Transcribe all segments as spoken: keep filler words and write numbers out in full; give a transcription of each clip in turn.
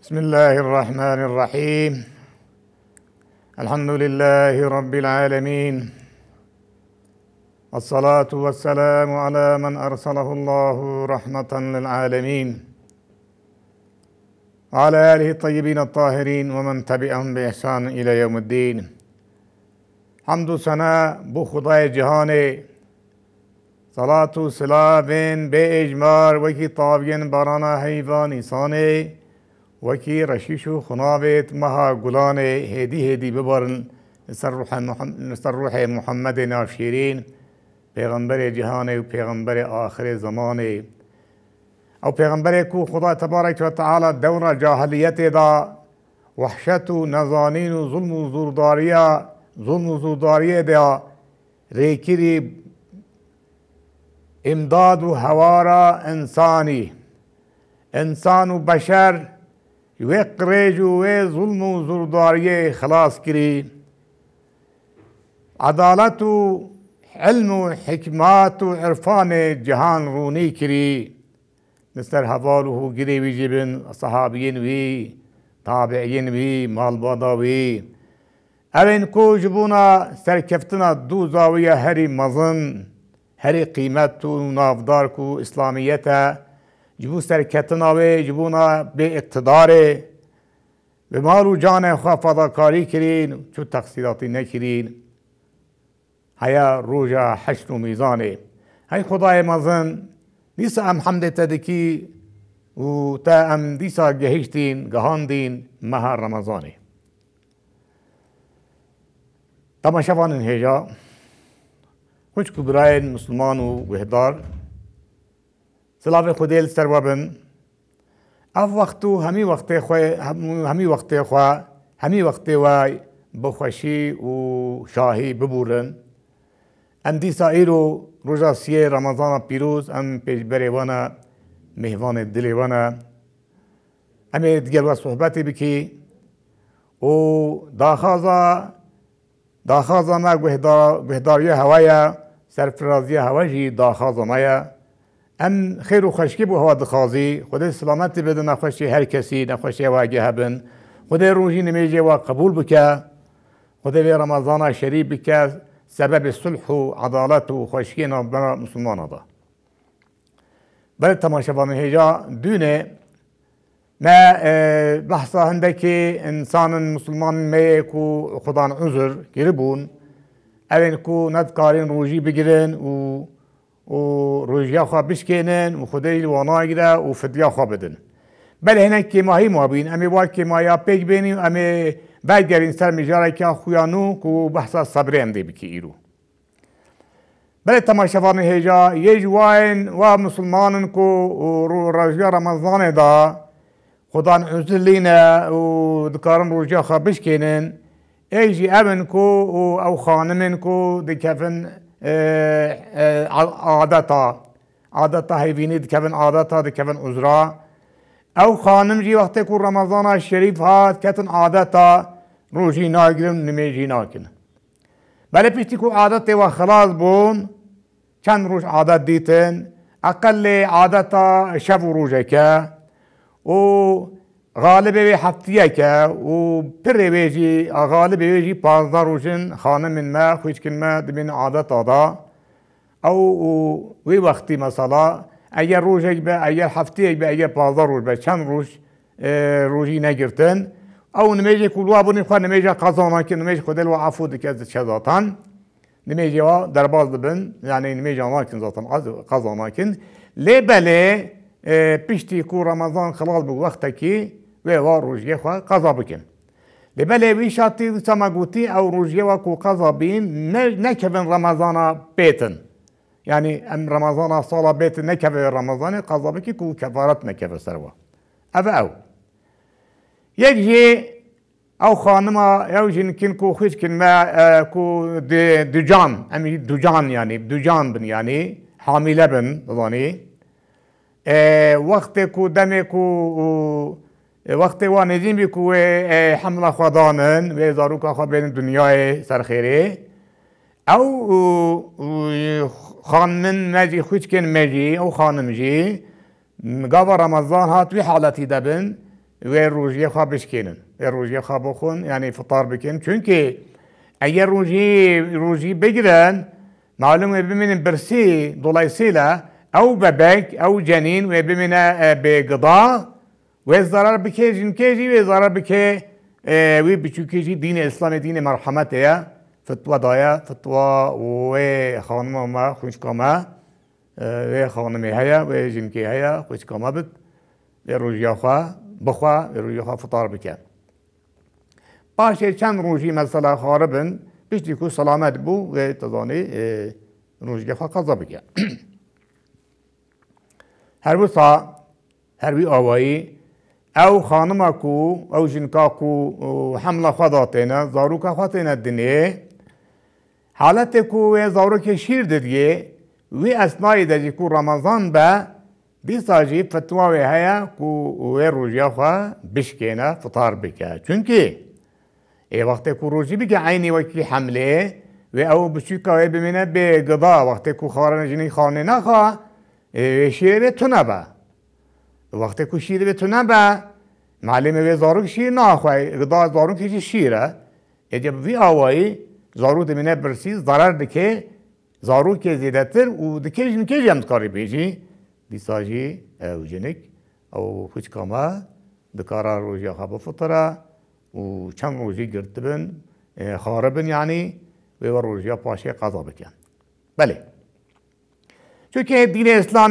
بسم الله الرحمن الرحيم. الحمد لله رب العالمين، الصلاة والسلام على من أرسله الله رحمة للعالمين، وعلى آله الطيبين الطاهرين ومن تبعهم بإحسان إلى يوم الدين. حمد و ثنا بو خدای جهان، صلاة و سلام به اجمار وکی طاوین بارانا حیوان انسانه وکی رشیش و خنابت مها گلان هدی هدی ببارن سر روح محمد, سر روح محمد نافشیرین پیغمبر جهان و پیغمبر آخر زمان او پیغمبر کو خدا تبارک و تعالی دور جاهلیت دا وحشت و نزانین و ظلم و زورداریه ظلم و زورداریه دا ریکری امداد و هوارا انسانی انسان و بشر و قریج و ظلم و زورداریه خلاص کری، عدالت و علم و حکمات و عرفان جهان رونی کری، نستر حواله گری وی جبن صحابین وی تابعین وی مالبادا وی اوین کو جبونا سرکفتنا دو زاویه هری مزن هری قیمت و نافدار کو اسلامیت جبو سرکتنا و جبونا به اقتدار به مال و جان خواه فداکاری کرین چو تقصیراتی نکرین هیا روژا حشر و میزانه هی خدای مزن دیسا ام حمد تدکی و تا ام دیسا گهشتین گهاندین ماه رمضانه تماشاوان هجا خوش کبرای مسلمان و وحدار سلاف خودیل سروابن اف وقتو همی وقت خواه همی وقت خواه همی وقت وای بخوشی و شاهی ببورن ام دیسا ایرو روزا سیه رمضان پیروز ام پیش بری وانا مهوان دلی وانا ام دیگر و صحبتی بکی و داخازا داخازا ما گهداری هوایا سرفرازی هوایجی داخازا مایا ام خیر و خشکی بو هوا دخازی خدا سلامتی بده نخوشی هر کسی نخوشی واجه هبن خدا روزی نمیجه و قبول بکه خدا به رمضان شریف بکه سبب صلح و عدالت و خشکی نبنا مسلمان دا بله تماشاوان هجا دونه ما بحثا هندکی انسان مسلمان می کو خدا عذر گربون اوین کو ندکارین روزی بگیرن و و روزیا خواه بشکنن و خدای وانا گیره و فدیا خواه بدن بله هنه که ماهی ما بین امی وار که ما یا پیک بینیم امی برگرین سر مجاره که خویانو که بحثا صبری هم دی بکی ایرو بله تماشاوان هجا یه جوائن و مسلمانن که روزیا رمضان دا خدا عزل لینا و دکارن روزیا خواه بشکنن ایجی امن کو او خانمن کو دکفن عادتا عادتا هیوینی دکفن عادتا دکفن عذرا او خانم جی وقتی کو رمضان شریف هات کتن عادتا روزی ناگرم نمیجی ناکن بله پیشتی کو عادت و خلاص بون چند روز عادت دیتن اقل عادتا شب و روزه که و غالب به هفتیه که و پر بیجی غالب بیجی پانزده روزن خانه من ما خوش کن ما دمین عادت آدا او وی وقتی مثلا اگر روزه به اگر هفتیه به اگر پانزده روز به چند روز روزی نگرتن او نمیجی کلوا بونی خواه نمیجی قضانا که نمیجی خودل و عفو دکه از چزاتان نمیجی و در باز دبن یعنی نمیجی آنا کن زاتان قضانا کن لی بله پیشتی کو رمضان خلاص به وقت کی و وار روزیه خواه قضا بکن لبله وی شاتی سما گوتی او روزیه و کو قضا بین نکبن رمضان بیتن یعنی ام رمضان سالا بیتن نکبن رمضان قضا بکی کو کفارت نکبن سروا او او یک جی او خانما او جنکن کو خوش کن ما کو دجان امی دجان یعنی دجان بن یعنی حامله بن دانی وقت کو دم کو وقت و نزیم بی کو حمله خدانن و زاروک خوا بین دنیای سرخیره او خانم مجی خوش کن مجی او خانم جی گاوا رمضان هات وی حالتی دبن و روژه خواه بشکنن و روژه خواه بخون یعنی فطار بکن چونکه اگر روژه روژه بگیرن معلومه ببینن برسی dolayısıyla او bebek او جنین و ببینه به غذا و ضرر بکه جن کیجی و ضرر بکه و بچوکیجی دین اسلام دین مرحمته فتوا دایا فتوا و خانم ما خوشکامه و خانمی هیا و جنکی هیا خوشکامه بد و روژه خواه بخواه و روژه خواه فطار بکه باشه چند روژی مثلا خاربن بیشتر کو سلامت بو و تزانی روژه خواه قضا بکه هر وسا هر وی آوایی او خانم کو او جنکا کو حمله خود آتینا زارو کا خواهتینا دنیه حالت کو زارو که شیر دیگه وی اسنای دجی کو رمضان با بیساجی فتواوی هیا کو وی روژه خواه بشکینا فطار بکه چونکه ای وقتی کو روژی بگه عینی وکی حمله و او بچوکا وی بمینه به غذا وقتی کو خارن جنی خانه نخواه شیر به تو نبا وقتی که شیر به تو نبا معلومه وی زارو که شیر نخواهی غذا زارو که شیره اجاب وی آوایی زارو دمینه برسی ضرر دکه زارو که زیده تر و دکه جن که جمت کاری بیجی دیساجی او جنک او خوش کاما دکارا روژه خواب فطره و چند روژه گرتبن خاربن یعنی و روژه پاشه قضا بکن بله چونکه دین اسلام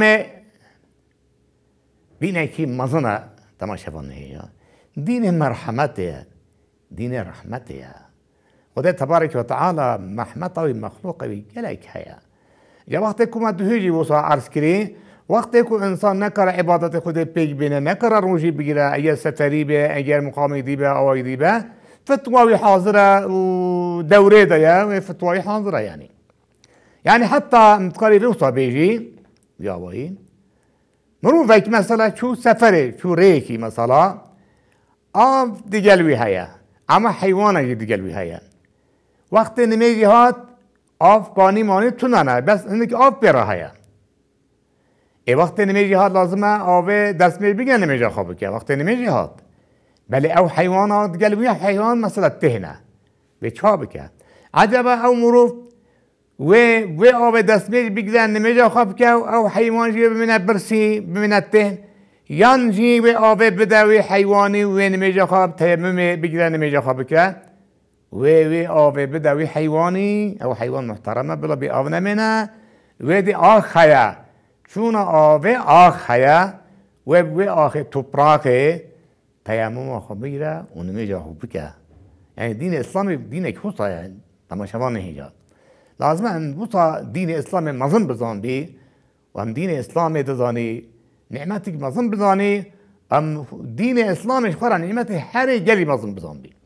دینه که مزنه تماشاوانه دین مرحمته دین رحمته خدا تبارک و تعالی محمت و مخلوق و گلک هیا یا وقتی که ما دوهیجی وسا عرض کری وقتی که انسان نکره عبادت خود پیگ بینه نکره روژی بگیره اگر سفری به اگر مقامی دی به آوای دی به فتواوی حاضره و دوره دیا و فتواوی حاضره یعنی يعني حتى متقاري بيوصى بيجي ياوين مرو فيك مثلا شو سفري شو ريكي مثلا آف ديجلوي هيا اما حيوانه ديجلوي هيا وقت نميجي هات آف باني ماني تونانا بس انك آف بيرا هيا اي وقت نميجي هات لازمه آوه دست ميج بگن نميجي خوابك وقت نميجي هات بل او حيوانات ديجلوي حيوان مثلا تهنه بچابك عجبه او مروف و و آب دست میج بگذن نمیجا خواب که او حیوان جی بمینه برسی بمینه تهن یان جی و آب بدوی حیوانی و نمیجا خواب تیمم بگذن نمیجا خواب که و و آب بدوی حیوانی او حیوان محترمه بلا بی آب نمینه و دی آخ هیا چون آب آخ هیا و و آخ توپراکه تیمم خواب بگیره و نمیجا خواب که یعنی دین اسلامی دین که خصوصا یعنی تماشاوان نهیجاد لازم ان بوتا دین اسلام مزن بزان بی و هم دین اسلام دزانی نعمتی مزن بزانی ام دین اسلامش خورا نعمت هر گلی مزن بزان بی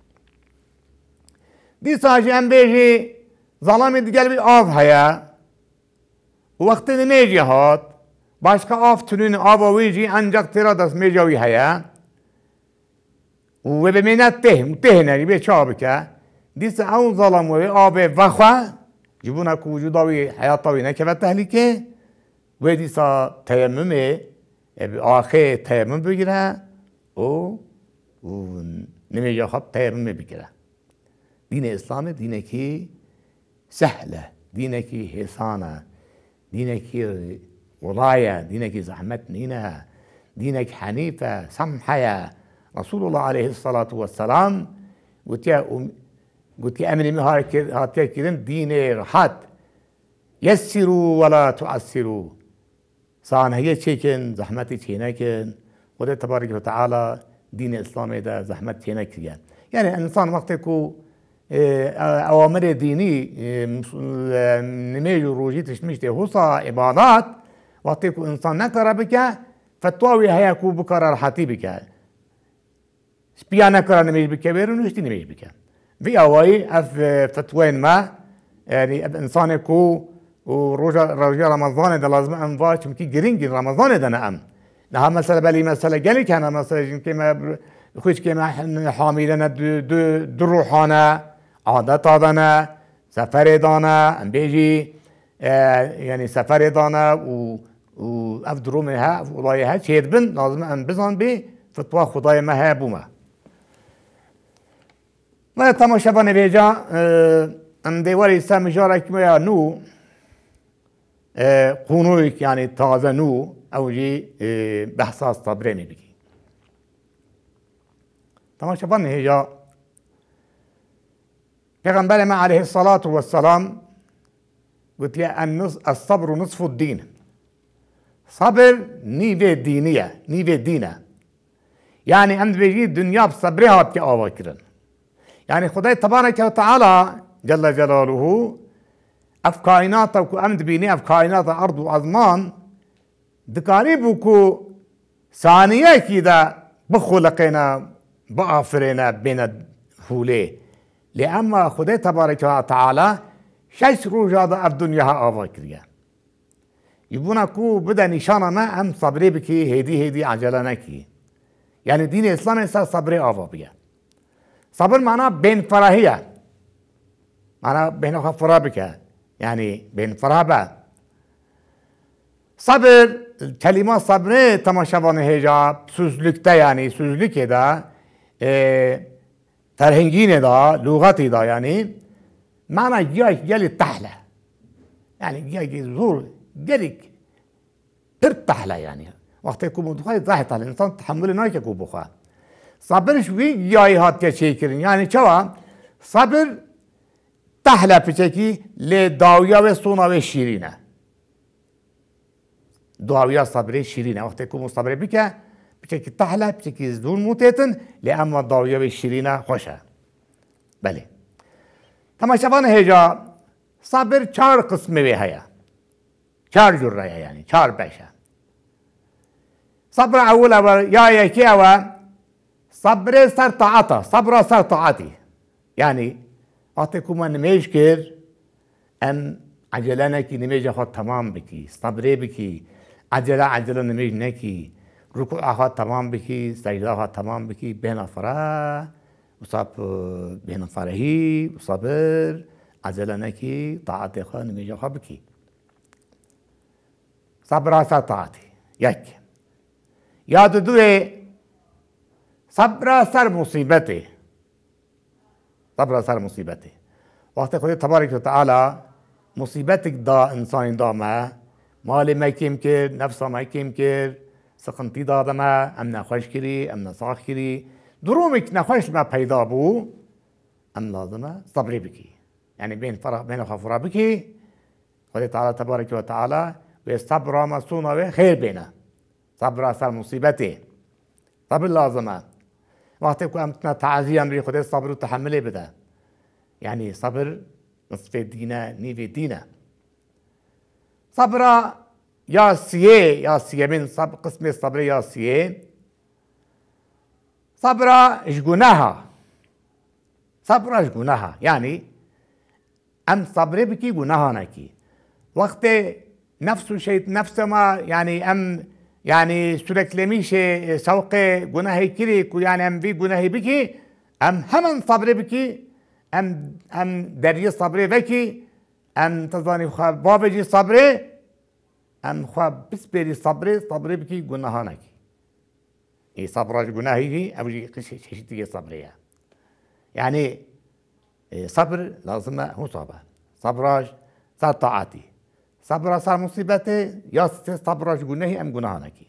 دی ساجی ام بیجی ظلامی دیگل بی آف هیا وقتی نمیجی هات başka af tünün avavici ancak tiradas mecavi haya ve beminat tehim tehne bir çabika dise av zalam ve abi vakha jibuna ku vücudavi hayatavi ne kevet tehlike ve disa teyemmüme ahir teyemmüm bigire o نمیجا خب تیمم بگیره دین اسلام دینه کی سهله دینه کی حسانه دینه کی وضایه دینه کی زحمت نینه دینه کی حنیفه سمحه رسول الله عليه الصلاة والسلام قلت يا قلت يا أمني مهار هاتيا كذن دين راحت يسروا ولا تعسروا صان هي تشيكن زحمتي تشيناكن وده تبارك وتعالى دين الإسلام ده زحمت تشيناكن يعني الإنسان وقت يكو أوامر ديني نميج روجي تشميش ده هوصا عبادات وقت يكو إنسان نكره بك فتواوي هيا كو بكرة راحتي بك سبيانا كرا نميج بك بيرون وشتي نميج بك في أواي أف فتوين ما يعني إنسان كو ورجع رجع رمضان ده لازم أنواع مكي جرينج رمضان ده نعم نها مثلا بالي مثلا قالي كان مثلا كما خوش كما حاملنا دروحنا عادات دانا سفر دانا ام بيجي يعني سفر دانا و و افدرو منها ولايها شيد بن لازم ان بزن بي فتوا خدای ما هەیە بوومە. ما تەماشەبانێ بێجا ئەم دێوەری سە مژارێکی وەیە نوو قونوویک یعنی تازە نوو ئەوژی بەحسا سەبرێنی بکی. تەماشەبانێ هێجا پێغەمبەرێ ما عەلەیهی السەڵات وەسسەلام گوتیە الصەبر نصف الدین. صبر نیوێ دینیە، نیوێ دینە. یعنی ئەم دەبێژی دنیا بە سەبرێ هاتیە ئاواکردن. یعنی خدای تەبارەکە وتەعاڵا جەلە جەلالوهو ئەف کایناتە وکو ئەم دبینی ئەف کایناتە عەرض و عەزمان دکاری بوو کو سانیەکی دا بخولقێنە بئافرێنە بێنە هولێ. لێ ئەمما خدای تەبارەکە وتەعاڵا شەش ڕۆژا دا ئەف دنیاها ئاوا کردیە. یبوونا کو بدە نیشانە ما ئەم سەبرێ بکی هێدی هێدی عەجەلە نەکی. یعنی دین ئیسلامێ سەر سەبرێ ئاوا بگە. صبر معنا بین فراهیه، معنا بین خوا فرا بکه، یعنی بین فرا به. صبر کلمه صبره تماشاوان هجا سوزلükte yani sözlük da e, terhingine da lügatı da yani mana gel gel tahle yani gel zor gelik bir tahle yani وقتی که مدخل زاهد الانسان تحمل نایکه کو بخواه. صبرش وی یای هات که چی کرن یعنی چوا صبر تحله پیچکی لی داویا و سونا و شیرینه. داویا صبره شیرینه وقتی که مصبره بکه پیچکی تحله پیچکی زور موتیتن لی اما داویا و شیرینه خوشه. بله. تماشاوان هجا صبر چهار قسمه وی هیا. چهار جره یعنی چهار بشه. صبر اول اول یا یکی اول صبر سر طاعته صبر سر طاعتي يعني أعطيكم أن نميج كير أم عجلانك نميج أخذ تمام بكي صبري بكي عجلة عجلة نميج نكي ركوع أخذ تمام بكي سجدة أخذ تمام بكي بين فرا وصاب بين فرهي وصبر عجلة نكي طاعتي أخذ نميج أخذ بكي صبر سر طاعتي يك ياد دوه صبر سر مصیبته صبر سر مصیبته وقتی خدا تبارک و تعالی مصیبتك دا انسان دا ما مال ما کم کرد نفس ما کم کرد سخنتی داد ما ام نخوش کری ام نساخ کری درومك نخوش ما پیدا بو ام لازمه صبری بکی یعنی بین فرح بین خفرا بکی خدا تعالی تبارک و تعالی و صبر ما سونا و خیر بینه صبر سر مصیبته صبر لازمه وقتی که امتنا تعزیه امری خدا صبر و تحمله بده یعنی صبر نصف دینه نیو دینه صبر یا سیه یا سیه من صبر قسم صبر یا سیه صبر اش گناه صبر اش گناه یعنی ام صبر بکی گناه نکی وقتی نفس شيء نفس ما يعني ام يعني sürekli میشه سوق گناهی کری کو یعنی ام بی گناهی بکی ام همون صبر بکی ام ام دری صبر بکی ام تزانی خواب بابجی صبر ام خواب بس بری صبر صبر بکی گناه نکی ای صبرش گناهی ابجی قش چیزی صبریه یعنی صبر لازمه هو صبر صبرش سر طاعتی صبر سر مصیبته یا صبرش گناهی ام گناه نکی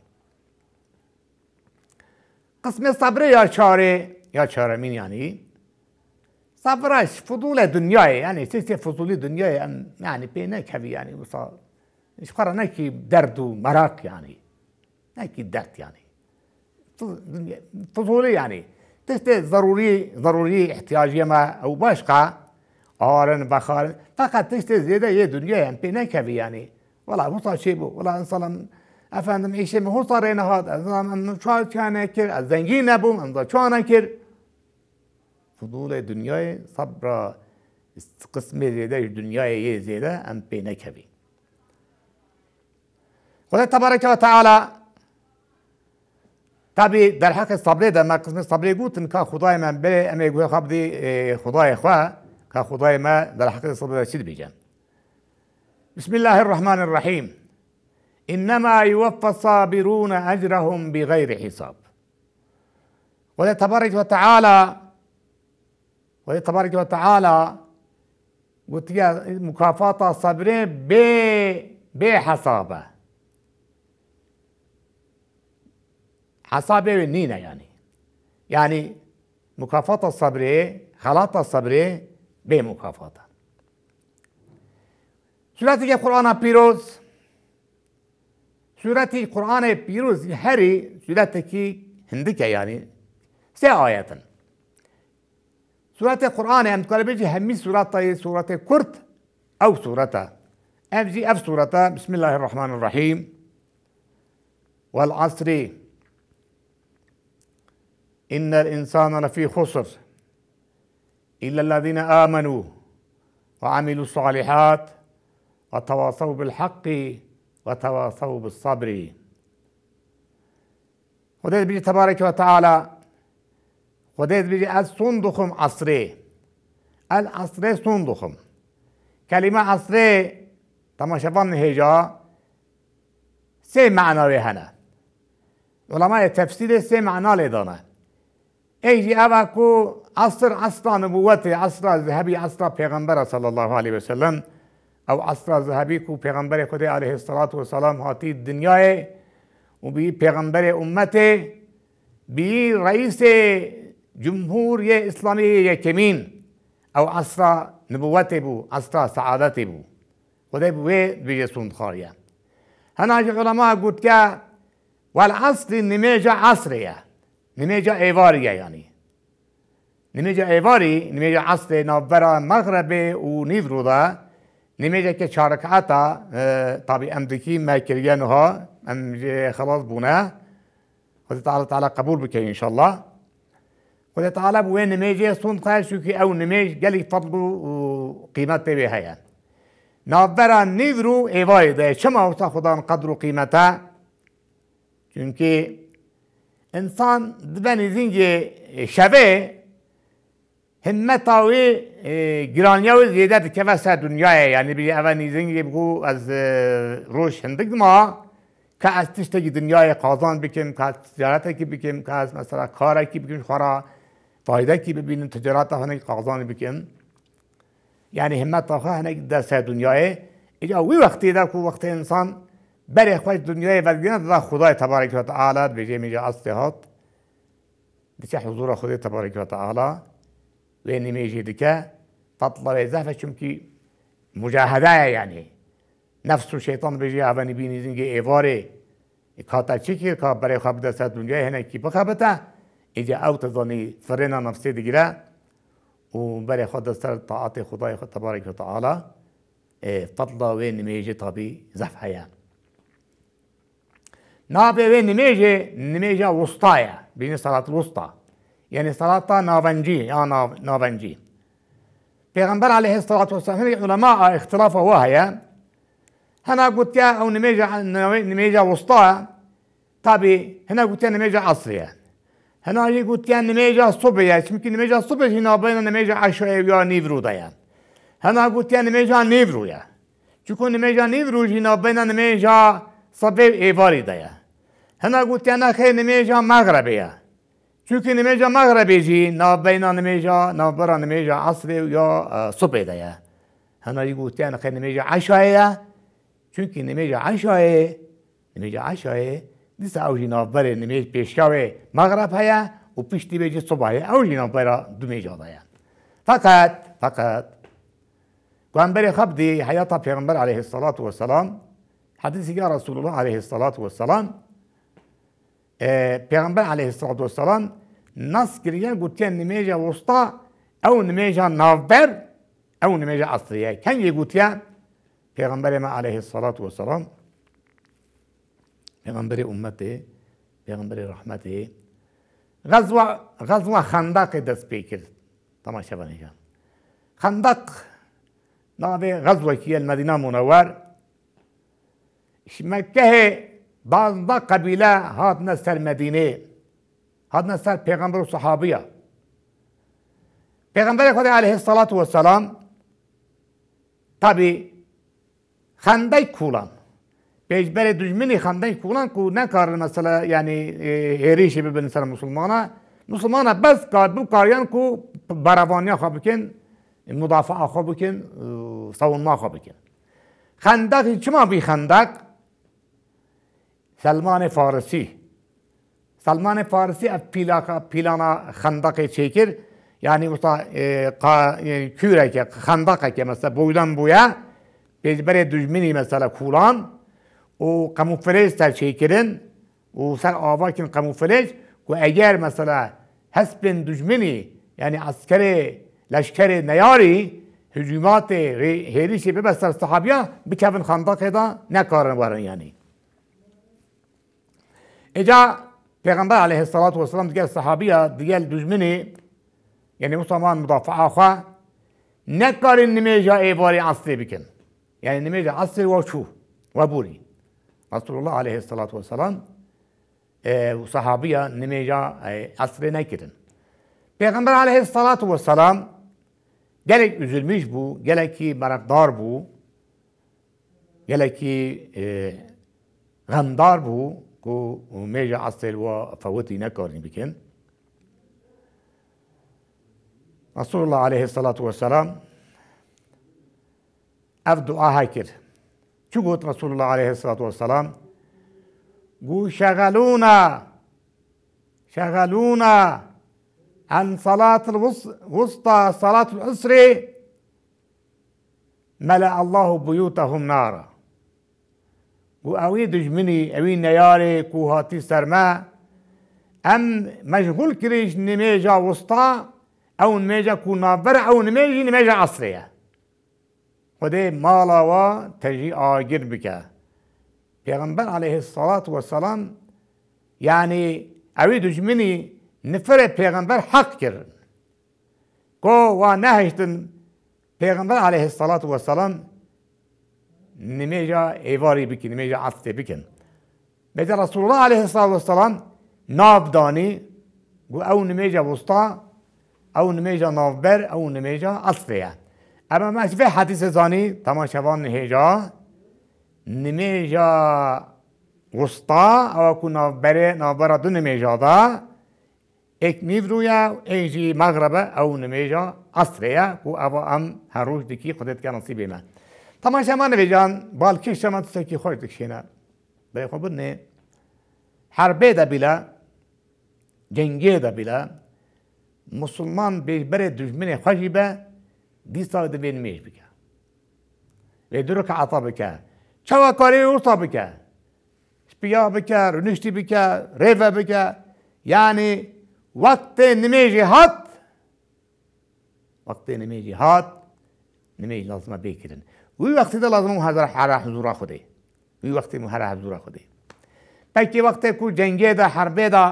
قسم صبر یا چاره یا چاره مین یعنی صبرش فضول دنیای یعنی چیزی فضولی دنیای ام یعنی پی نکوی یعنی وصا ايش قرا نکی درد و مراق یعنی نکی درد یعنی فضولی یعنی تست ضروری ضروری احتیاجی ما او باشقا آرن بخارن فقط تشت زیاده یه دنیای ام پی نکوی یعنی والله وصا شی بو والله انسان افندم ایشه مهو صار این هاد از چهار چانه کر از زنگی نبوم از چانه کر فضول دنیای صبر قسم زیاده دنیای یه زیاده ام پی نکوی خدا تبارک و تعالی طبعی در حق صبر در ما قسم صبر گوتن که خدای من بله امی گوه خواب دی خدای خواه که خدای ما در حق صبر چید بیجن بسم الله الرحمن الرحیم انما يوفى الصابرون اجرهم بغير حساب خدا تبارک و تعالی خدا تبارک و تعالی گوتیا مکافات صبره به به حسابه حسابه نینه یعنی یعنی مکافات صبره خلاط صبره به مکافات سورتی که قرآن پیروز سورتی قرآن پیروز هری سورتی که هندکه یعنی سه آیتن سورة القرآن هم تقول بيجي همي سورة سورة كرت أو سورة أفجي أف سورة بسم الله الرحمن الرحيم والعصر إن الإنسان لفي خسر إلا الذين آمنوا وعملوا الصالحات وتواصوا بالحق وتواصوا بالصبر خدای بيجي تبارك وتعالى خدای بيجي از صندوقم عصره از عصره صندوقم کلمه عصره تماشاوان هجا سه معنی هنه علماء تفسیر سه معنی لیدانه ایجی اوه کو عصر عصر نبوت عصر ذهبی عصر پیغمبر صلی الله علیه وسلم او عصر ذهبی کو پیغمبر خدای علیه السلام هاتی دنیای و بی پیغمبر امت بی رئیس جمهوری اسلامی یکمین او عصر نبوت بو عصر سعادت بو خدای بوی بیجه سندخاریه هناج علماء گوت که والعصر نمیجه عصریه نمیجه ایواریه یعنی نمیجه ایواری نمیجه عصر نابرا مغرب و نیورو ده نمیجه که چارکعتا طبی امدکی مکریه نها ام خلاص بونه خدای تعالی تعالی قبول بکنه انشالله خدای تعالی بوی نمیجه سندخار شو که او نمیج گلی فضل و قیمت به هیا نابرا نیورو ایواری ده چما وقتا خدا قدر و قیمته چونکه انسان دبنی زنگ شبه همتاوی گرانیاوی زیاده که واسه دنیای یعنی بی اول زنگ بگو از روش هندگ ما که از تشتگی دنیای قازان بکیم که از تجارت کی بکیم که از مثلا کار کی بکیم خورا فایده کی ببینیم تجارت هنگ قازان بکیم یعنی همت آخه هنگ دست دنیای اجا وی وقتی ده که وقت انسان برای خوش دنیای ودگینه ده خدای تبارک و تعالی بجه میجه اصطحات دیگه حضور خدای تبارک و تعالی و نمیجه دیگه فضل و زهفه چونکی مجاهده یعنی نفس و شیطان بجه اونی بینی زنگه ایواره کاتا چی که که برای خواب دست دنیای هنه کی بخوابته ایجا او تزانی فرنا نفسی دیگره و برای خود دست طاعت خدای خود تبارک و تعالی فضل و نمیجه طبی زهفه نابه و نمیجه نمیجه وسطایه بین صلاة الوسطا یعنی صلاة ناونجی یا ناونجی پیغمبر علیه الصلاة والسلام علماء اختلاف واهیه هنا قلت يا او نميجة نميجة وسطى طبي هنا قلت يا نميجة عصرية هنا يجي قلت يا نميجة صبية يمكن نميجة صبية هنا بين نميجة عشوائية ويا نيفرو دايا هنا قلت يا نميجة نيفرو يا تكون نميجة نيفرو هنا بين نميجة صبي ايفاري دايا هنا قلت يا نخي نميجة مغربية چونکه نميجة مغربي جي نا بين نميجة نا برا نميجة عصري ويا صبي دايا هنا يقول يا نخي نميجة عشوائية چونکه نمیجه عشایه نمیجه عشایه دیسه او جناب بره نمیج پیشکاوه مغرب هیا و پیشتی بیجه صبحه او جناب بره دو میجه دایا فقط فقط پیغمبر خب دی حیات پیغمبر علیه الصلاة والسلام حدیثی که رسول الله علیه الصلاة والسلام پیغمبر علیه الصلاة والسلام نص کردن گوتن نمیجه وسطا او نمیجه نافبر او نمیجه عصریه کن یه گوتن پیغمبر ما علیه الصلاة والسلام پیغمبر امته پیغمبر رحمته غزوه غزوه خندق دست پی کرد تماشا بنیجا خندق نابه غزوه که المدینه منور مکه بعض قبیله هات نسر مدینه هات نسر پیغمبر و صحابیه پیغمبر خدا علیه الصلاة والسلام طبی خندای کولان پیشبر دشمنی خندای کولان کو نکار مثلا یعنی هریشی ببین سر مسلمانه مسلمان بس کار بو کاریان کو براوانی خواب بکن مدافع خواب بکن savunma خواب بکن خندق چما بی خندق سلمان فارسی سلمان فارسی اف پیلاکا پیلانا خندق çekir yani usta kürek خندق که مثلا boydan boya bezbere düşmeni mesela kulan o kamuflaj ter çekirin o ser avakin kamuflaj و اگر مثلا حسب düşmeni yani askeri leşkeri neyari hücumat herişi bebesler sahabiya bikevin خندق da ne karın varın yani. Eca Peygamber aleyhissalatu vesselam diğer sahabiya diğer düşmeni yani Müslüman müdafaa khwa ne karın nimeja evari asli bikin. Yani nimeja asli ve şu ve buri. Resulullah aleyhissalatu vesselam و sahabiya nimeja asli ne kirin. Peygamber aleyhissalatu vesselam gerek üzülmüş bu, gerek ki merakdar bu, gerek ki gamdar bu, ku meja asıl ve favati ne karni bikin. Resulullah aleyhissalatu vesselam ev dua hakir. Çugut Resulullah aleyhissalatu vesselam قو شغلونا شغلونا عن صلاة الوسطى صلاة العصر ملأ الله بيوتهم نارا قو اوي دجمني اوي نياري كو هاتي سرما ام مشغول كريش نميجا وسطى او نميجا كو نابر او نميجي نميجا عصرية خده مالا و تجي آگیر بکه Peygamber aleyhissalatu vesselam yani evi düşmeni nefere peygamber hak kirin. Ko ve nehiştin Peygamber aleyhissalatu vesselam nimeja evari bikin, nimeja asli bikin. Bece Resulullah aleyhissalatu vesselam nabdani gu ev nimeja vusta, ev nimeja navber, ev nimeja asliye. Ama meşve hadise zani tamaşavan heja nimeja vusta او کو نابره نابره دو نمیجا دا ایک میورویا ایجی مغربه او نمیجا اصریه کو او ام هر روز دکی خودت که نصیبه من تماشا من ویجان بالکی شما تسکی خوش دکشینه به خود نه حربه دا بیلا جنگی دا بیلا مسلمان بر دشمن خوشی به دیسا دا بین میش بکه و درو که عطا بکه چوا کاری ورطا بکه شپیا بکه رنشتی بکه ریفه بکه یعنی وقت نمیجی هات وقت نمیجی هات نمیجی لازمه بکرن وی وقتی دا لازمه محضر حرا حضورا خوده وی وقتی محضر حضورا خوده پکی وقتی کو جنگی دا حربه دا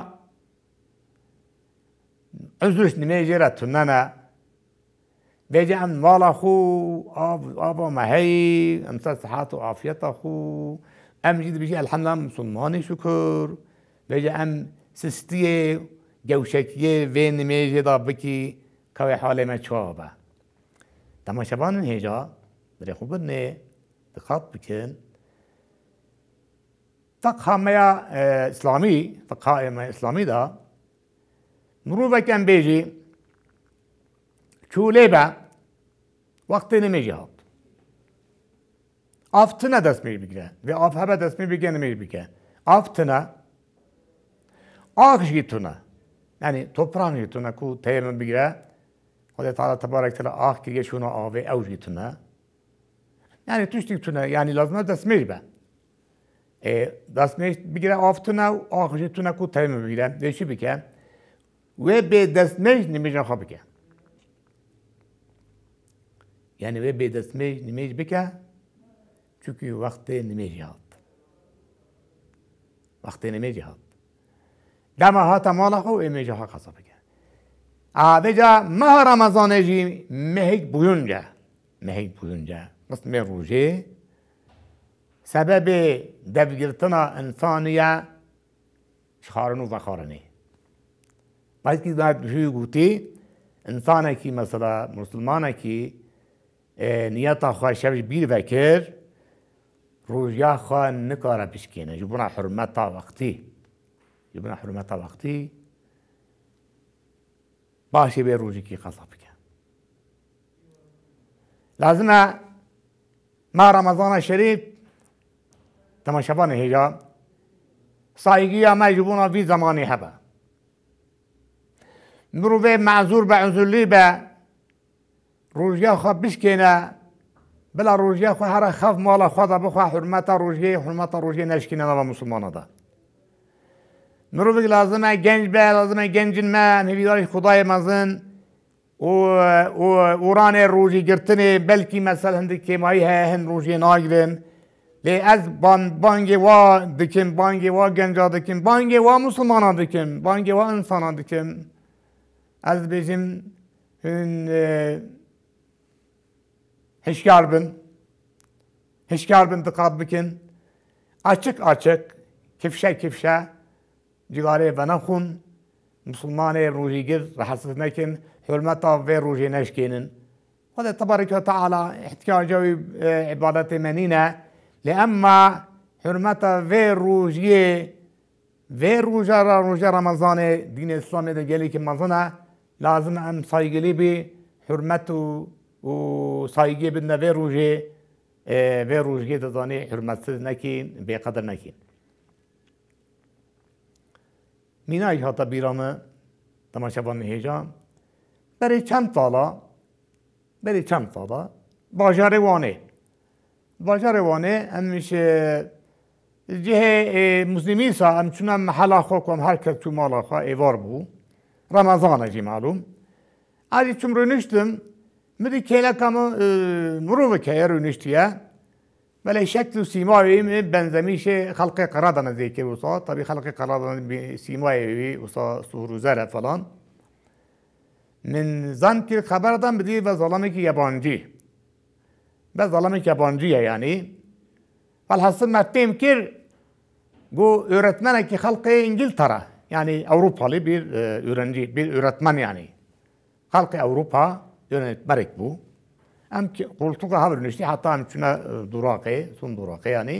عذرش نمیجی را تننه بيجي أن مالا خو آب آبا مهي أمسال صحات وعافية خو أم جيد بيجي الحمد لله مسلماني شكر بيجي أم سستية جوشكية وين ميجي ضابكي كوي حالي ما تشوابه تماشبان هيجا بري خوب بدني دقات بكن فقه ميا إسلامي فقه ميا إسلامي دا مروبة كان بيجي چوله وقتی نمیشه هات آفتنا دست می بگیره و آف هبه دست می بگیره نمی بگیره آفتنا آخش گیتونه یعنی toprağın gitune ku teyemmüm bigire Hadi Teala tebarek teala ah ki şuna ave ev gitune yani tuştik tune yani lazım dest mi be e dest mi bigire aftuna ah gitune ku teyemmüm bigire ve şu bike ve be dest mi nimijan habike yani ve be dest mi nimij bike çünkü vakti nimij hat vakti nimij hat دما ها تمالا خو ایمیجا ها قصا بگه آبجا ماه رمضان جی مهیک بوینجا مهیک بوینجا قسم روزه سبب دفگرتنا انسانیه شخارنو و خارنه باید که داد بشوی گوتی انسانه کی مثلا مسلمانه کی نیتا خواه شبش بیر وکر روزیا خواه نکاره بشکینه جبنا حرمتا وقتی يبنى حرمتها وقتي باشی به روزی کی قضا بکن لازمه ما رمضان شریف تماشاوان هجا سایگی ما جبونا في زمانی هبه مروفه معذور به عذرلی به روزیا خواه بشکنه بلا روزیا خواه هر خف مالا خواه دا بخواه حرمت روزیا حرمت روزیا نشکنه نوا مسلمان دا مروفه لازمه گنج به لازمه گنج ما نویدارش خدای مزن و اوران روزی گرتنه بلکی مثلا هندی که مایی هن روزی ناگرن لی از بان بانگی وا دکن بانگی وا گنجا دکن بانگی وا مسلمان دکن بانگی وا انسان دکن از bizim هشکار بن هشکار بن دقت بکن açık açık kifşe kifşe cigare ve nakhun Müslümanı ruji gir rahatsız nekin hürmeta ve ruji neşkinin وهذا تبارك وتعالى احتياجه عبادة منينة لأما حرمتا في روجيه في روجا روجا رمضان دين الإسلام ده جالي كمزنا لازم أم صايقلي بي حرمته وصايقي بدنا في روجيه في روجيه تزاني حرمت نكين بقدر نكين ميناي هاتا بيرامه تماشابان هيجا بري چند سالا بري چند سالا باجار وانه باجار وانه همش جهه مسلمي سا هم چون محلا خوكم هر کس تو مالا خوا ایوار بو رمضان جي معلوم عادي چون رونشتم مدي كيلا كامو مروه كيه رونشتيه ولی شکل و سیمایی بنزمیش خلق قرادن ذیکه وسا طبی خلق قرادن سیمایی وسا سهروزره فلان من زن که خبر دادم بدی و ظالمی که یابانجی به ظالمی که یابانجیه یعنی والحصل مفهوم کر گو öğretmene ki خلق İngiltere yani Avrupalı bir öğrenci bir öğretmen yani خلق Avrupa yönetmelik bu ام که قلتوك هابر نشتی حتی هم چونه دراقه سون دراقه یعنی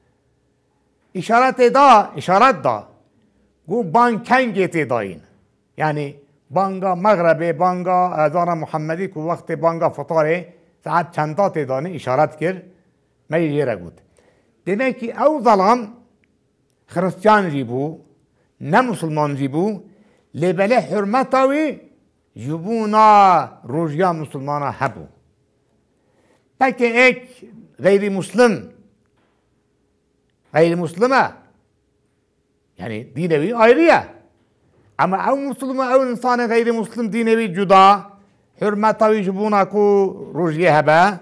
اشارت دا اشارت دا گو بانکنگ داین یعنی بانگا مغربی بانگا اذان محمدی که وقت بانگا فطاره ساعت چندات دانی اشارت کرد میگیره بود demek ki او ظلام خريستيان جيبو نه مسلمان جيبو لبله حرمتاوي جبونا روجيا مسلمانا هبو Peki ek gayrimüslim, gayrimüslime yani dinevi ayrı ya. Ama ev Müslüme ev insanı gayrimüslim dinevi cüda, hürmeta ve cübuna ku rujiye hebe.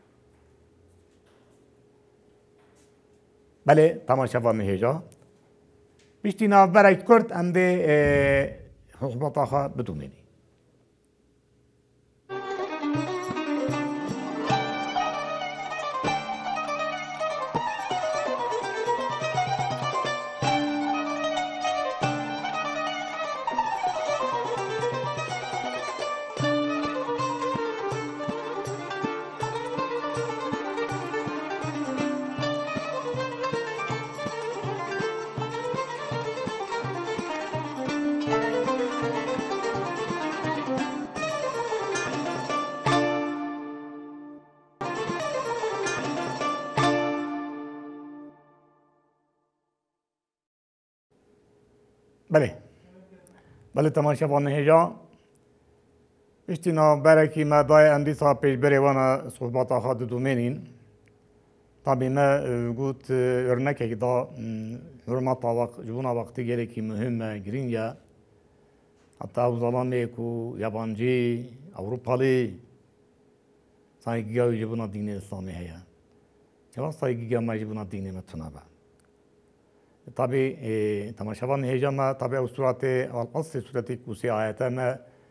Bale tamaşa ve heja. Bişti nav berek kurt em de hukmataha bedumeni. بله بله تماشا وانه جا اشتنا برکی ما دای اندی صاحب پیش بره وانا صحبت آخاد دومینین طبعا ما قلت ارنک که دا حرمت وقت جونا وقتی گره که مهمه گرین یا حتی او ظلامه کو یابانجی اوروپالی سایگی های جبونا دین اسلامی هیا چرا سایگی های جبونا دین متنا با طبعا تماشاوان هجما طبعا صورت القصه صورت کوسی آیات ما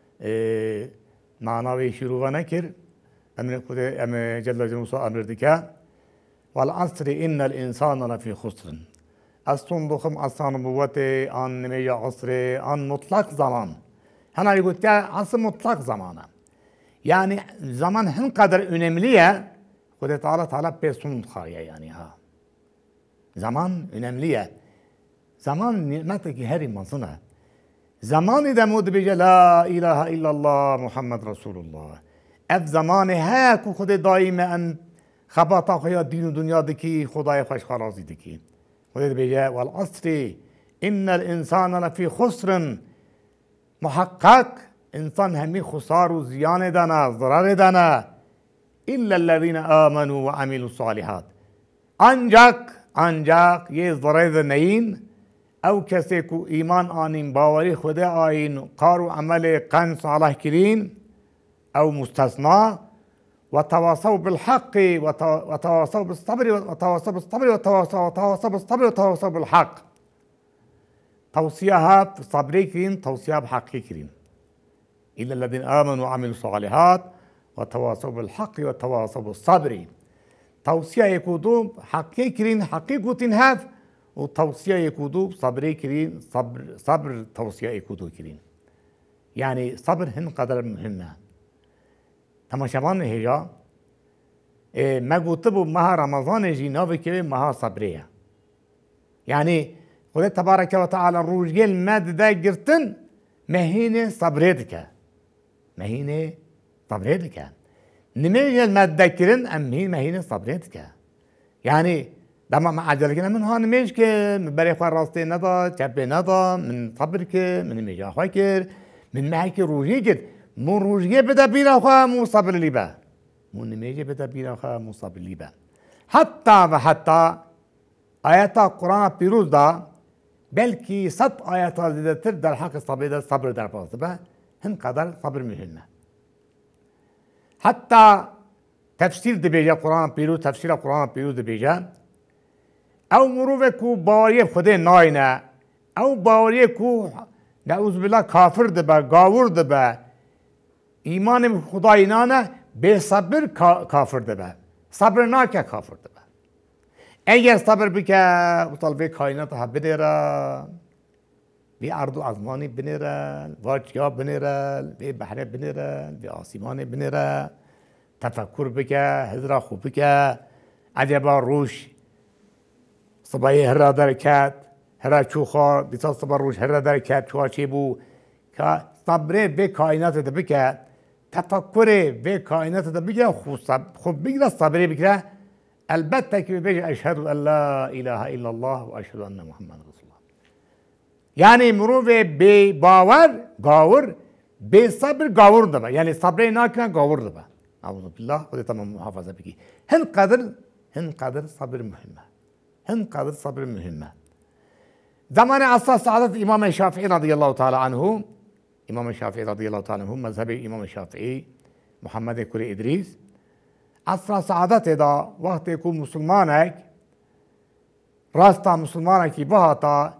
معناوی شروع نکر امر خود ام جل جلاله امر دکا والعصر ان الانسان لفی خسر اصلا دخم اصلا نبوت آن نمیجا عصر آن مطلق زمان هنا يقول عصر مطلق زمانه yani zaman hem kadar önemliye Kudet Teala talep bir sun khaya yani ha zaman önemliye zaman nimeti ki her insana زمانی دمود بجه لا اله الا الله محمد رسول الله. اف زمان ها که خود دائم ان خباتا خویا دین و دنیا دکی خدای خوش خرازی دکی. خود بجه والعصر ان الانسان لفی خسر، محقق انسان همی خسار و زیان دانه ضرر دانه الا الذين آمنوا وعملوا الصالحات. ancak ancak ye ضرر نین او کسی کو ایمان آنین باوری خدا آین کار و عمل قن صالح کرین او مستثنا و تواصوا بالحق و تواصوا بالصبر و تواصوا بالصبر و تواصوا بالصبر و تواصوا بالحق. توصیه ها صبری کرین، توصیه بحقی کرین. الا الذين آمنوا وعملوا الصالحات و تواصوا بالحق و تواصوا بالصبر. توصیه کدوم حقی کرین، حقی گوتین هف و توصیه کدوم صبری کرین، صبر صبر توصیه کدوم کرین. یعنی صبر هن قدر مهمه. تماشاوان هجا ما گوته بو ماه رمضان جی ناوی که ماه صبریه. یعنی خدا تبارک و تعالی روزگل مد ده گرتن مهین صبره دکه. مهین صبره دکه. نمیگه مد ده کرن امهین مهین صبره دکه. یعنی دما ما عجله کنه من ها نمیش که برای خواه راسته ندا، چپه ندا، من صبر که، من نمیجا خواه کر، من مهی که روزی کرد. من روزگه بده بیرا خواه مو صبر لیبه. من نمیجه بده بیرا خواه مو صبر لیبه. حتی و حتی آیات قرآن پیروز دا بلکه صد آیات زیاده تر در حق صبر صبر در باز به هن قدر صبر مهمه. حتی تفسیر دبیجه قرآن پیروز تفسیر قرآن پیروز دبیجه او مروه کو باوری خود ناینه او باوری کو نعوذ بالله کافر دبه گاور دبه ایمان خدای نانه به صبر کافر دبه صبر ناکه کافر دبه. اگر صبر بکه اصلا به کائنات ها بنیره به ارض و ازمانی بنیره و جیا بنیره به بحر بنیره به آسمان بنیره تفکر بکه هزرا خوب بکه عجبا روش صبحی هر درکت هر چوخا بیسا صبح روش هر درکت چوها چی بو که صبره به کائنات ده بکه تفکر به کائنات ده بکه خوب بگیره صبره بکره. البته که بگه اشهد ان لا اله الا الله و اشهد ان محمد رسول الله. یعنی مروف به باور گاور به صبر گاور دبه. یعنی صبر ناکنه گاور دبه. اعوذ بالله خودت محافظه بگی. هن قدر هن قدر صبر مهمه. هن قدر صبر مهمه. زمان عصر سعادت امام شافعی رضی الله تعالی عنه، امام شافعی رضی الله تعالی عنه مذهب امام شافعی محمد کوری ادریس عصر سعادت دا وقتی که مسلمانک راستا مسلمانکی بهاتا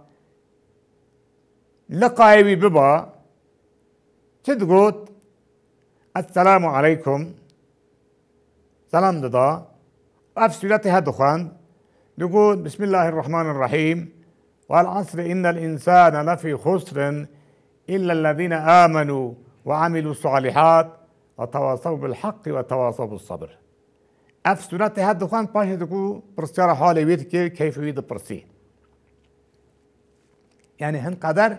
لقایوی ببا چه دگوت السلام علیکم سلام دادا اف سورت هدو خواند دگوت بسم الله الرحمن الرحیم والعصر ان الانسان لفی خسر الا الذين آمنوا وعملوا الصالحات وتواصوا بالحق وتواصوا بالصبر. اف سورت هدو خواند پاش دگو پرسیار حال وید که کیف وید پرسی. یعنی هن قدر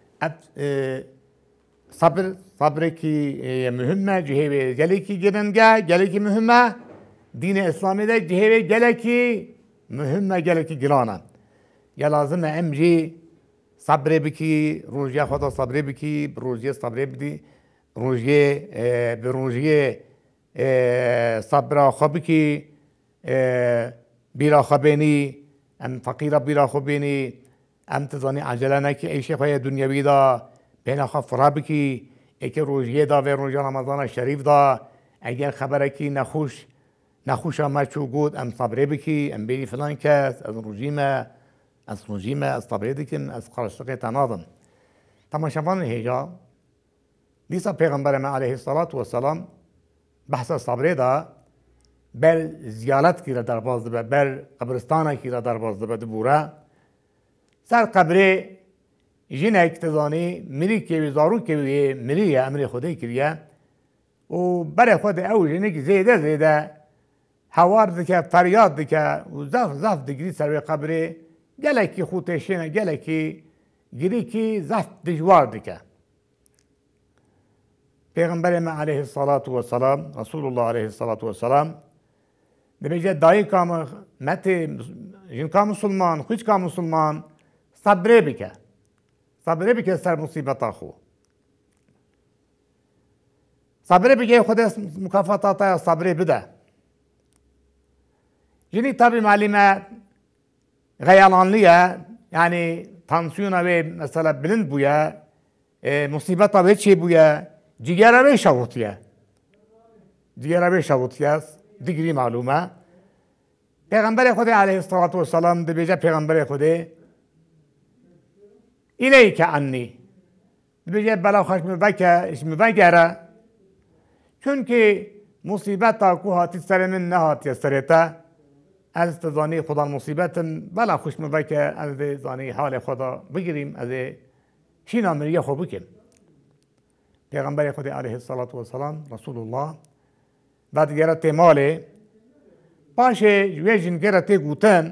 صبر صبر کی مهمه جهه گلی کی گرنگه گلی کی مهمه دین اسلامی ده جهه گلی کی مهمه گلی کی گرانه. یا لازم امجی صبر بکی روزیه خدا صبر بکی روزیه صبر بدی روزیه به روزیه صبر خوب کی بیرا خوبینی ام فقیره بیرا خوبینی ام تزانی عجله نکی ایشه خواه دنیاوی دا بین خواه فرا بکی ایک روزیه دا و روزیه رمضان شریف دا اگر خبره کی نخوش نخوش آمد چو گود ام صبره بکی ام بیری فلان کس از روزیمه از روزیمه از صبره دکن از خرشتق تناظم. تماشاوان هیجا دیسا پیغمبر ما علیه السلام بحث صبره دا بر زیارت کی را در باز دبه بر قبرستان کی را در باز دبه دبوره سر قبره جنک تزانی مری که وزارو که مری امر خودی کریه و برای خود او جنک زیده زیده حوار دکه فریاد دکه و زف زف دگری سر قبره گلکی خوتشینه گلکی گیری کی زفت دجوار دکه پیغمبر ما علیه الصلاة والسلام رسول الله علیه الصلاة والسلام دبیجه دایی کام مت جن کا مسلمان خوش کا مسلمان صبره بکه صبره بکه سر مصیبت خو صبره بکه خود مکافاتات صبره بده جنی tabi معلومه غیالانلیه yani tansiyona ve mesela bilin buya e, musibeta ve çi buya ciğere ve şavutiye ciğere ve şavutiye digri malume Peygamber Khudi aleyhissalatu vesselam de beja Peygamber Khudi ileyke anni beja bela hoş mübeke iş mübekere çünkü musibeta ku hati seremin ne hati sereta از تزانی خدا مصیبت بلا خوش مبکه از زانی حال خدا بگیریم از چی نامریه خوب بکیم پیغمبر خدا علیه الصلاة والسلام رسول الله بعد گرت ماله باشه جویجن گرت گوتن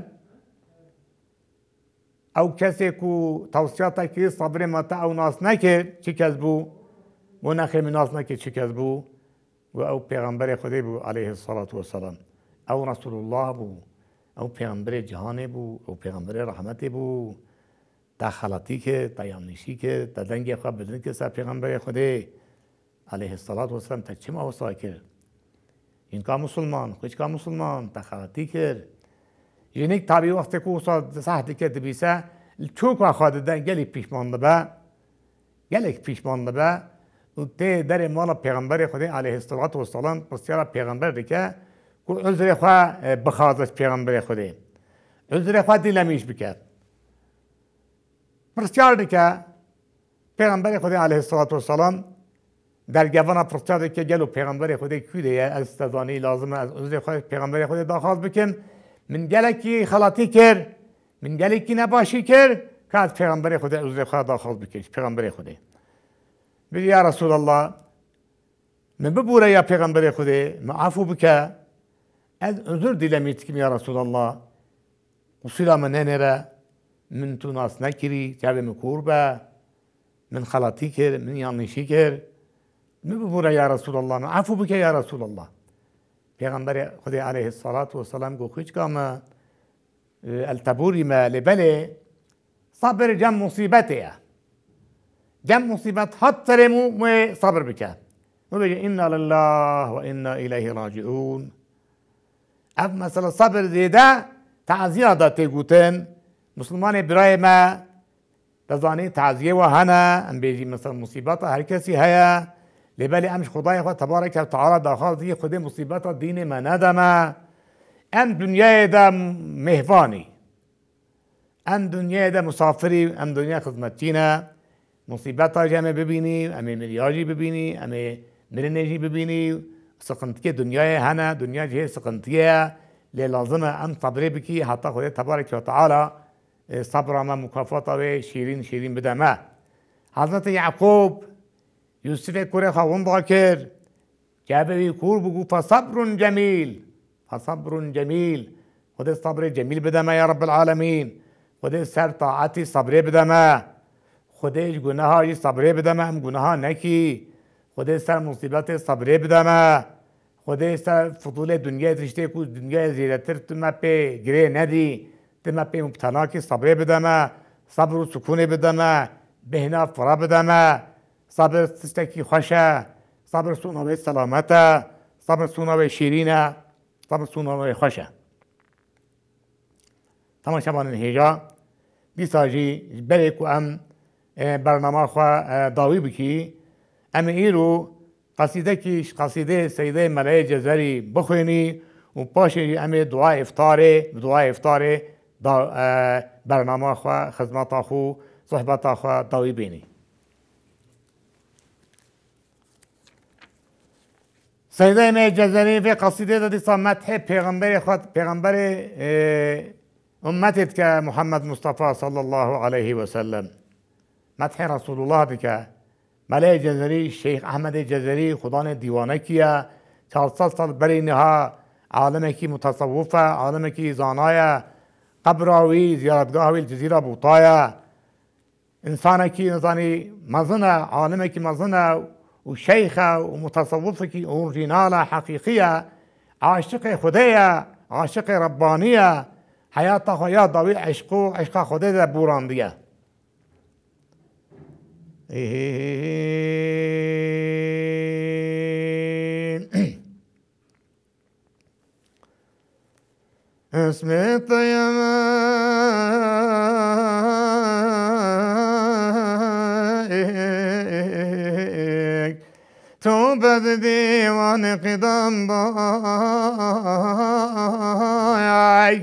او کسی کو توصیاتا که صبر متا او ناس نکرد چی کس بو و نخیر ناس نکرد چی کس بو و او پیغمبر خدا بو علیه الصلاة والسلام او رسول الله بو او پیغمبر جهان بو او پیغمبر رحمت بو تا خلاتی که تا یامنشی که تا دنگی خواه بدن که سر پیغمبر خوده علیه الصلاة والسلام تا چه ماوسا کرد این که مسلمان خوش که مسلمان تا خلاتی کرد اینک تابی وقت که اصلا سهدی که دبیسه چوک و خواهد دن گلی پیشمانده با گلی پیشمانده با و ته در مالا پیغمبر خوده علیه الصلاة والسلام پسیارا پیغمبر دیگه عذر خواه بخوازش پیغمبر خوده عذر خواه دیلمیش بکرد پرسیار که پیغمبر خوده علیه السلام در گوانا پرسیار که گلو پیغمبر خوده کیده از تزانی لازمه از عذر خواه پیغمبر خوده داخل بکن من گلکی خلاطی کرد من گلکی نباشی کرد که از پیغمبر خوده عذر خواه داخل بکن پیغمبر خوده بگی یا رسول الله من ببوره یا پیغمبر خوده معافو بکه از özür dilemek kim ya Resulallah. Usula من نره من تو ناس نکری جبه مکوربه من خلاطی کرد من yanlışı کرد می ببوره یا رسول الله من عفو بکه یا رسول الله پیغمبر خدا علیه الصلاة والسلام گو خوش کامه التبوری ما لبله صبر جم مصیبته جم مصیبت حد ترمو و صبر بکه و بگه انا لله و انا الیه راجعون اف مثلا صبر دیده تعزیه داده گوتن مسلمان برای ما دزانی تعزیه و هنه ام بیجی مثلا مصیبت هر کسی هیا لبلی امش خدای خود تبارک و تعالی داخل دی خود مصیبت دین ما ندمه ام دنیای ده مهوانی ام دنیای ده مسافری ام دنیا خدمتچینه مصیبت ها جمع ببینی ام مریاجی ببینی ام مرنجی ببینی سقنطیه دنیای هنه دنیا جه سقنطیه لازمه ام صبری بکی حتی خود تبارک و تعالی صبر ما مکافات و شیرین شیرین بده ما حضرت یعقوب یوسف کوره خواهون با کرد جابه وی کور بگو فصبر جمیل فصبر جمیل خود صبر جمیل بده ما یا رب العالمین خود سر طاعتی صبری بده ما خودش گناه های صبری بده ما هم گناه نکی خود سر مصیبت صبری بده ما خود سر فضول دنیا رشته کو دنیا زیرتر تم په گره ندی تم په مبتلا کی صبر بده ما صبر و سکون بده ما بهنا فرا بده ما صبر تستکی خوشه صبر سوناوی سلامته صبر سوناوی شیرینه صبر سوناوی خوشه تمام شبان هیجا بیساجی بری کو ام برنامه خو داوی بکی ام ایرو قصیده کیش قصیده سیده ملای جزری بخوینی و پاشی ام دعا افطاره دعا افطاره برنامه خو خدمت خو صحبت خو داوی بینی سیده می جزری و قصیده دادی مدح پیغمبر خود پیغمبر امتت که محمد مصطفی صلی الله علیه و سلم مدح رسول الله دیگه ملای جزری شیخ احمد جزری خدا نے دیوانه کیا چهارصد سال بری نها عالم کی متصوفه عالم کی زانایه قبراوی زیارتگاهوی الجزیره بوطایه إنسانك نظاني مزنة عالمك مزنة وشيخة ومتصوفك أورجينالة حقيقية عاشق خدية عاشق ربانية حياته حياة ضوي عشقه عشق خدية بوراندية اسم الطيبة توبة ديوان قدام ضايع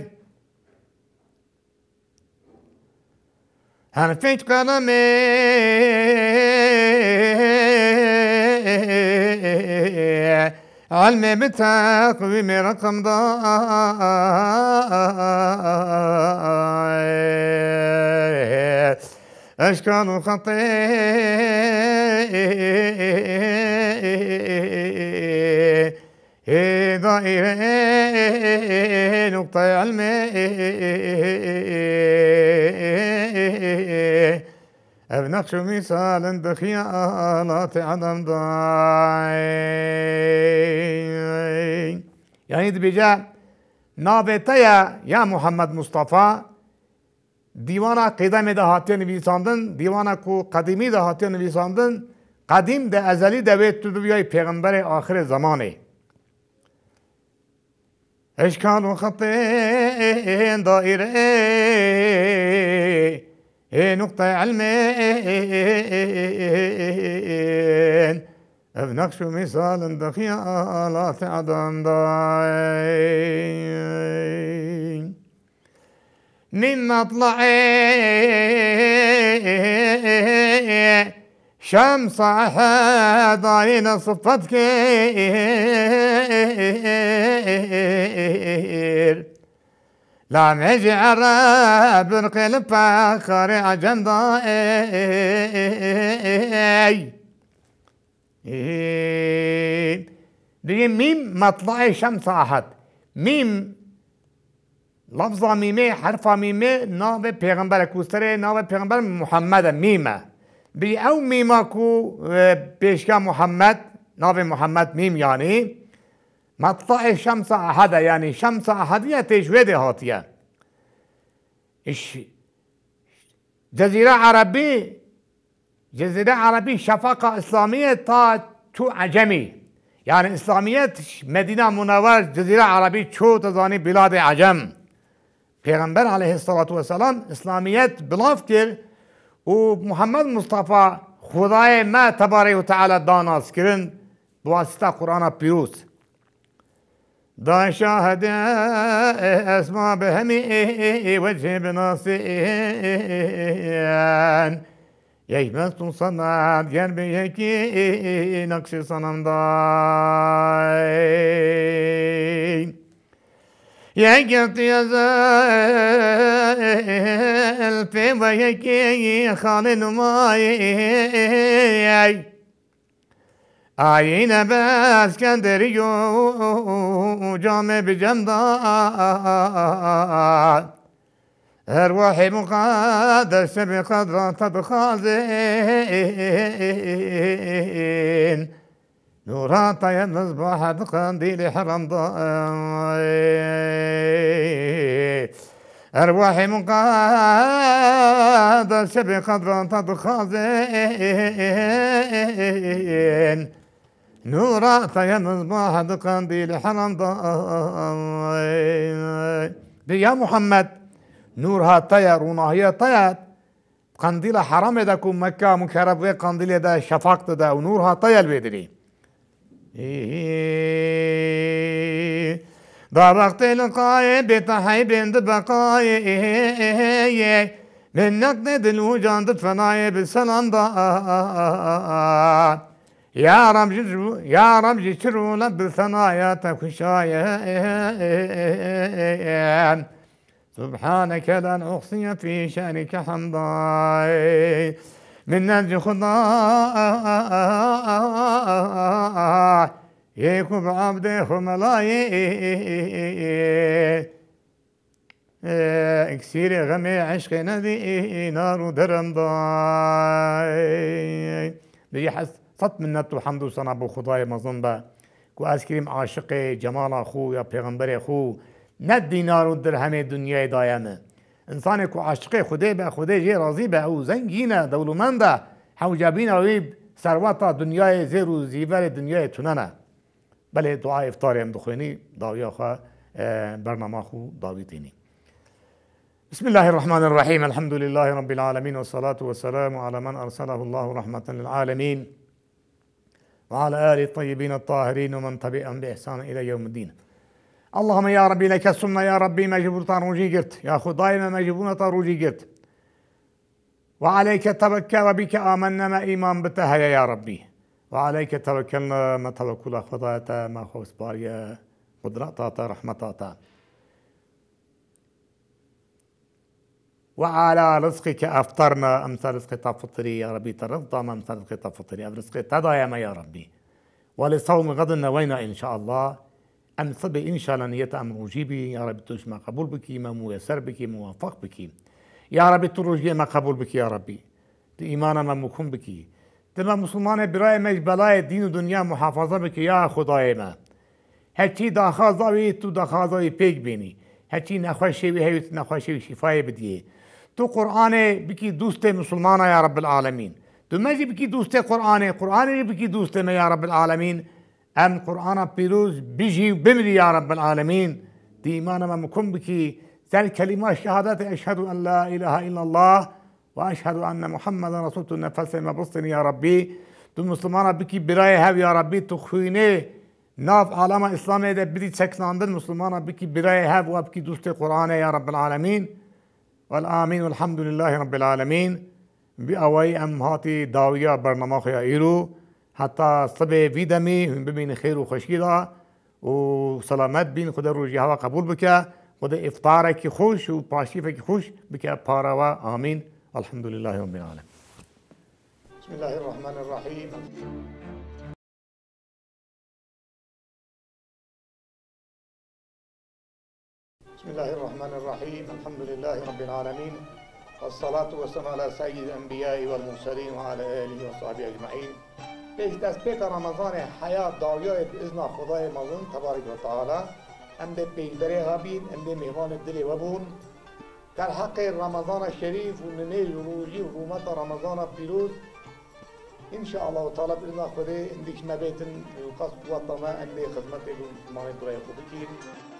هنفيت قلمي علمي بتقويم رقم ضايع أشكال وخطي دائرة نقطة علمي أبنقش مثال بخيالات عدم ضايع يعني بجاء نابتيا يا محمد مصطفى دیوانا قدم ده هاتیان نویساندن دیوانا کو قدیمی ده هاتیان نویساندن قدیم ده ازلی دوید تو دویای پیغمبر آخر زمانه اشکال و خطین دائره نقطه علمین ابنقش مثال دخیالات عدم دائن من مطلعي شمس حضارين صفتك لا مجعر بالقلب فاخر عجم ضائي دي ميم مطلعي شمس أحد ميم لفظ ميمه حرف ميمه نام پیغمبر کوستره نام پیغمبر محمد ميمه بي او ميمه کو پیشکا محمد نام محمد ميم يعني مطلع شمس احد يعني شمس احدية تجويد هاتية جزيرة عربي جزيرة عربي شفاقة اسلامية تا تو عجمي يعني اسلامية مدينة منور جزيرة عربي شو تزاني بلاد عجم پیغمبر علیه الصلاة والسلام اسلامیت بلاف کرد و محمد مصطفى خدای ما تبارک و تعالی داناست کرن بواسطه قرآن پیروز دا شاهد اسما بهمی وجه بناسیان یک مستون صنعت گر به یکی نقش صنم دای يقط يزال في ويكي خالد ماي عين باسكندري جامع بجمدان أرواحي مقدسة بقدرات بخازين نورات المصباح قنديل حرم ضاي أرواحي مقدسة بقدرات خازين نورات المصباح قنديل حرم ضاي يا محمد نور هاتايا روناهية طيات قنديل حرم دكم مكة مكرب قنديل دا شفاقت دا ونور هاتايا البدري دا وقت لقاي بتحيب بقاي من نقد دلو جاندت فناي بالسلام دا يا رب جرو يا رب جرو لب ثنايا تكشايا سبحانك لا أحصي في شأنك حمداي من نجي خدا يكون عبده ملاي اکسیر غم عشق ندی نار درم دای بجی حس صد منت و حمد و ثنا بو خدای مظلوم با کو از کریم عاشق جمال خو یا پیغمبر خو ند دینار و درهم دنیای دایمه انسان کو عاشق خدای به خدای جی راضی به او زنگینه دولمنده حوجبین اوی ثروت دنیای زیر و زیور دنیای توننه بله دعای افطار هم دخوینی داویا خو برنامه خو داویتینی بسم الله الرحمن الرحيم الحمد لله رب العالمين والصلاة والسلام على من أرسله الله رحمة للعالمين وعلى آله الطيبين الطاهرين ومن تبعهم بإحسان إلى يوم الدين اللهم يا ربي لك السنة يا ربي مجبورة روجي قرت يا خدايما مجبونة روجي قرت وعليك توكل وبك آمنا ما إيمان بتها يا ربي وعليك توكلنا ما توكل خدايتا ما خوف باريا قدراتاتا رحمتاتا وعلى رزقك أفطرنا أمثال رزق تفطري يا ربي ترضى أمثال رزق تفطري رزق تدايم يا ربي ولصوم غد نوينا إن شاء الله أم صبي إن شاء الله نية أمر وجيبي يا ربي توش ما قبول بك ما ميسر بك موافق بك يا ربي تروجي ما قبول بك يا ربي إيمانا ما مكون بك تما مسلمان براي مج بلاي دين ودنيا محافظة بك يا خداي ما هرچی داخازاوی تو داخازاوی پیک بینی هرچی نخوشی وی هیوت نخوشی شفای بدیه تو قرآن بکی دوست مسلمان یا رب العالمین تو مجی بکی دوست قرآن قرآن بکی دوست ما یا رب العالمین ام قرآن پیروز بجی بمری یا رب العالمین دی ایمان ما مکن بکی سر کلمه شهادت اشهد ان لا اله الا الله و اشهد ان محمد رسول الله نفس ما بصني یا ربی تو مسلمان بکی برای هاو یا ربی تو خوینه ناف عالم اسلام ده بدي سكناندن مسلمان بكي براي هاف وابكي دوست قرآن يا رب العالمين والآمين والحمد لله رب العالمين بأوي أم هاتي داوية برنامج يا إيرو حتى صبي فيدمي ببين خير وخشيرة وسلامات بين خدا روجي هوا قبول بك خدا إفطارك خوش وباشيفك خوش بك باروا آمين والحمد لله رب العالمين بسم الله الرحمن الرحيم بسم الله الرحمن الرحيم الحمد لله رب العالمين والصلاة والسلام على سيد الأنبياء والمرسلين وعلى آله وصحبه أجمعين پیش دست پیک رمضان حیات داویای بإذن خدای مظلوم تبارک و تعالی ام به پیگبری هابین ام به مهمان دل وبون در حق رمضان الشريف ونميل روجي ورومت رمضان پیروز ان شاء الله تعالى بإذن خدای اندیش مبیتن وقصد و طمع ام به خدمت مسلمان برای خود بکیر